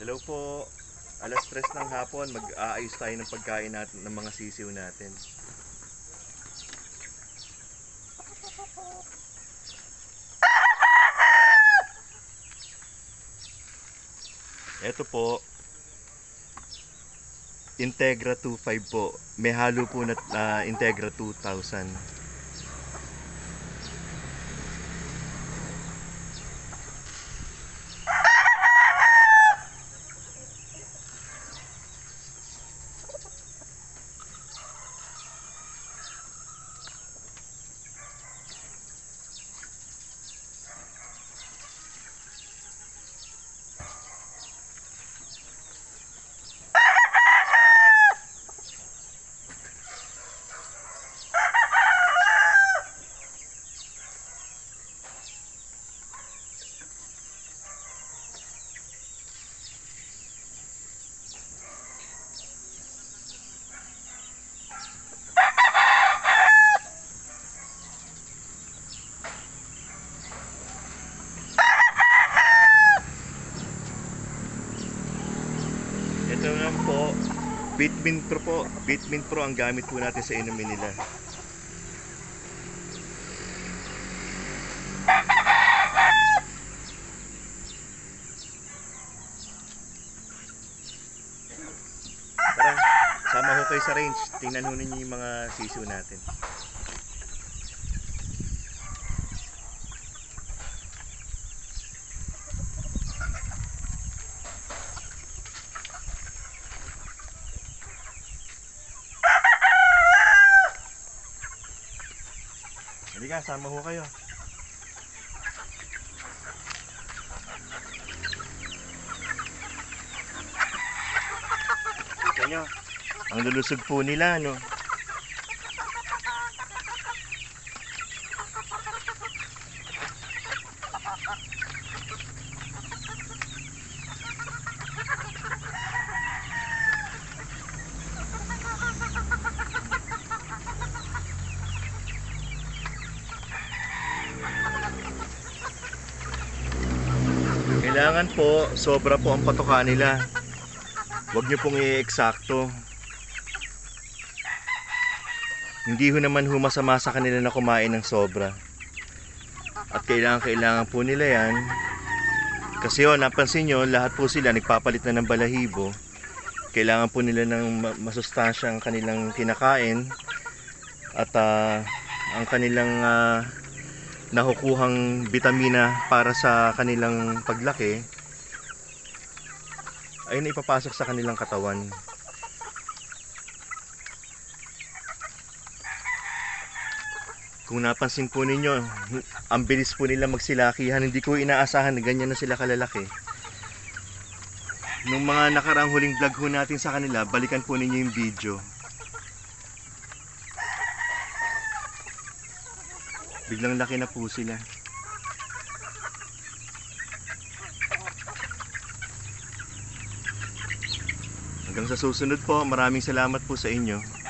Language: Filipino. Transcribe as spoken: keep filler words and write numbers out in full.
Hello po. Alas tres ng hapon, mag-aayos tayo ng pagkain natin ng mga sisiw natin. Ito po, Integra two point five po. May halo po na uh, Integra two thousand. Ito naman po, Bitmin Pro po. Bitmin Pro ang gamit po natin sa inumin nila. Tara, sama ho kayo sa range. Tingnan ho ninyo yung mga sisiw natin. Halika, sama ho kayo. Kita nyo, ang lulusog po nila, no? Kailangan po, sobra po ang patoka nila. Huwag nyo pong i-eksakto. Hindi ho naman ho masama sa kanila na kumain ng sobra. At kailangan, kailangan po nila yan. Kasi ho, napansin nyo, lahat po sila nagpapalit na ng balahibo. Kailangan po nila ng masustansya ang kanilang kinakain. At uh, ang kanilang uh, nakukuhang bitamina para sa kanilang paglaki ay naipapasok sa kanilang katawan. Kung napansin po ninyo, ang bilis po nila magsilakihan. Hindi ko inaasahan na ganyan na sila kalalaki. Nung mga nakaraang huling vlog ho natin sa kanila, balikan po ninyo yung video. Biglang laki na po sila. Hanggang sa susunod po, maraming salamat po sa inyo.